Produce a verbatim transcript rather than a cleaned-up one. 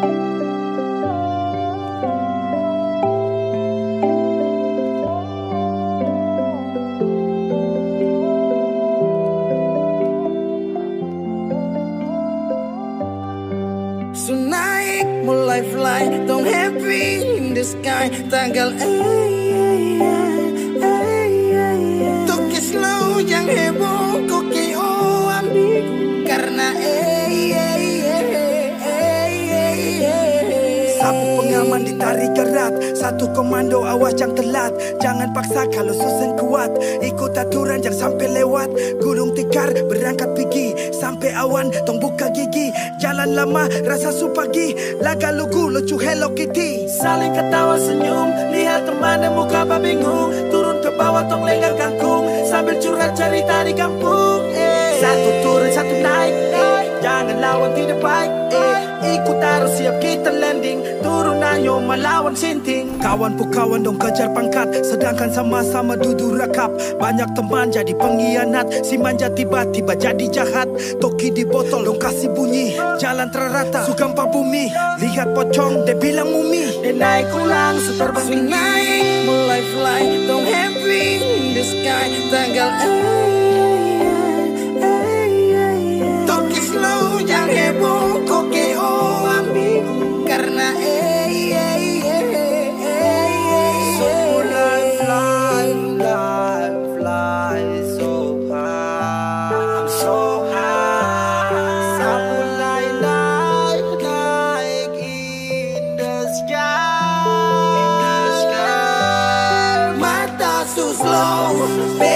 So naik mulai fly, don't happy in the sky. Tanggal eh, toke slow yang heboh, koke oh ambigu. Karena eh, sapu pengaman ditarik erat, satu komando awas yang telat. Jangan paksa kalau susun kuat, ikut aturan jangan sampai lewat. Gulung tikar berangkat pergi, sampai awan tong buka gigi. Jalan lama rasa supagi, laga lugu lucu Hello Kitty. Saling ketawa senyum, lihat teman dan muka bingung. Turun ke bawah tong lenggang kangkung, sambil curhat cerita di kampung. eh. Satu turun satu naik, eh. Jangan lawan tidak baik, eh. Ikut arus siap kita landing, turun ayo melawan sinting. Kawan pu kawan dong kejar pangkat, sedangkan sama-sama duduk rekap. Banyak teman jadi pengkhianat, si manja tiba-tiba jadi jahat. Toki di botol dong kasih bunyi, jalan terrata sugampa bumi. Lihat pocong dia bilang mumi, dia naik ulang seterbang so tinggi. naik mulai fly, don't happy in the sky. Tanggal eh, toke slow yang heboh, koke oh ambigu. Karena eh, So mulai fly, fly, fly so high, I'm so high. Sapu mulai naik, naik in the sky, in the sky. mata su slow,